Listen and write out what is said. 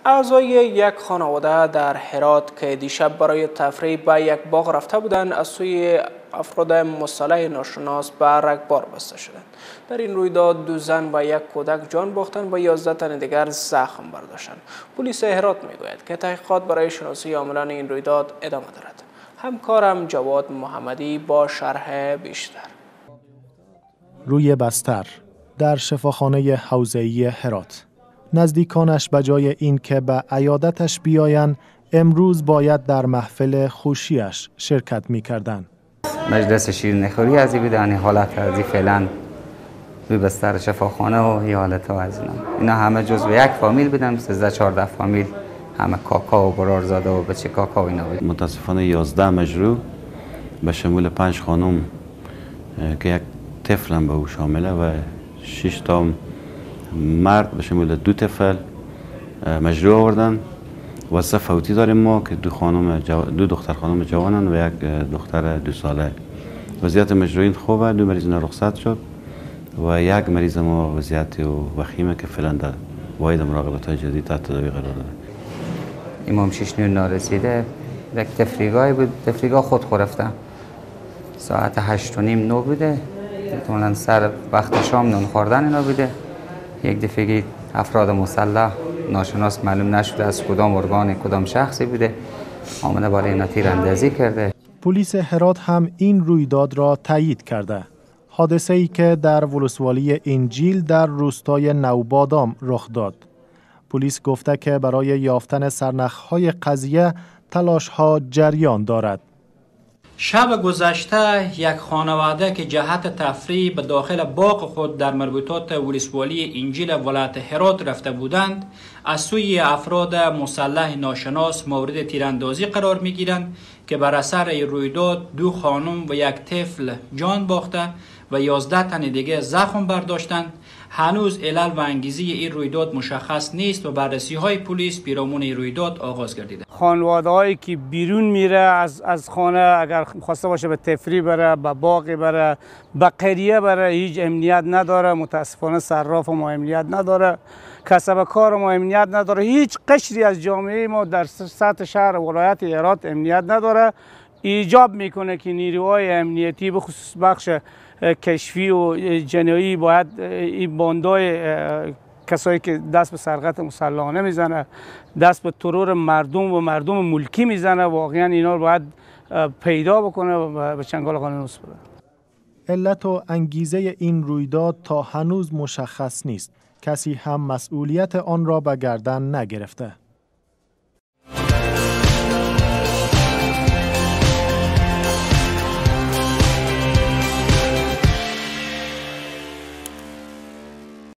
اعضای یک خانواده در هرات که دیشب برای تفریح به یک باغ رفته بودند از سوی افراد مسلح ناشناس به رگبار بسته شدند. در این رویداد 2 زن و 1 کودک جان باختند و 11 تن دیگر زخم برداشتند. پلیس هرات میگوید که تحقیقات برای شناسی عاملان این رویداد ادامه دارد. همکارم جواد محمدی با شرح بیشتر. روی بستر در شفاخانه حوزه‌ای هرات، نزدیکانش به جای این که به عیادتش بیایند امروز باید در محفل خوشیش شرکت می‌کردند. مجلس شیرینی‌خوری از این بدانی حالت از این فعلا روی بستر شفاخانه و این حالت ها از اینا همه جزو یک فامیل بودن، 13-14 فامیل، همه کاکا و برارزاده و بچه کاکا و اینا بود. متاسفانه 11 مجروح به شمول 5 خانم که یک طفل هم به او شامله و 6 تا مرد به شمول 2 طفل مجروح آوردن. واسه فوتی داریم ما که 2 دختر خانم جوانن و 1 دختر 2 ساله. وضعیت مجروحین خوبه، 2 مریض رخصت شد و 1 مریض ما وضعیت وخیمه که فعلا در واحد مراقبت های جدید تحت تداوی قرار داره. امام 6 نارسیده یک تفریگاهی بود، تفریگاه خود خورفته ساعت 8:30-9 بوده، احتمالاً سر وقت شام نون خوردن اینا بوده. یک دفعه افراد مسلح ناشناس معلوم نشده از کدام ارگان کدام شخصی بوده آمده بالای اینا تیراندازی کرده. پلیس هرات هم این رویداد را تایید کرده. حادثه‌ای که در ولسوالی انجیل در روستای نوبادام رخ داد. پلیس گفته که برای یافتن سرنخ‌های قضیه تلاش‌ها جریان دارد. شب گذشته یک خانواده که جهت تفریح به داخل باغ خود در مربوطات ولسوالی انجیل ولایت هرات رفته بودند از سوی افراد مسلح ناشناس مورد تیراندازی قرار می‌گیرند که بر اثر رویداد 2 خانم و 1 طفل جان باخته و 11 تن دیگه زخم برداشتند. هنوز علل و انگیزه این رویداد مشخص نیست و بررسی های پلیس پیرامون این رویداد آغاز گردیده. خانواده هایی که بیرون میره از خانه اگر خواسته باشه به تفریح بره، به باغ بره، به قریه بره، هیچ امنیت نداره. متاسفانه صراف ما امنیت نداره، کسب کار ما امنیت نداره، هیچ قشری از جامعه ما در سطح شهر ولایت هرات امنیت نداره. ایجاب میکنه که نیروهای امنیتی به خصوص بخش کشفی و جنایی باید این باندای کسایی که دست به سرقت مسلحانه میزنه، دست به ترور مردم و مردم ملکی میزنه، واقعا اینا رو باید پیدا بکنه و به چنگال قانون بسپره. علت و انگیزه این رویداد تا هنوز مشخص نیست. کسی هم مسئولیت آن را به گردن نگرفته.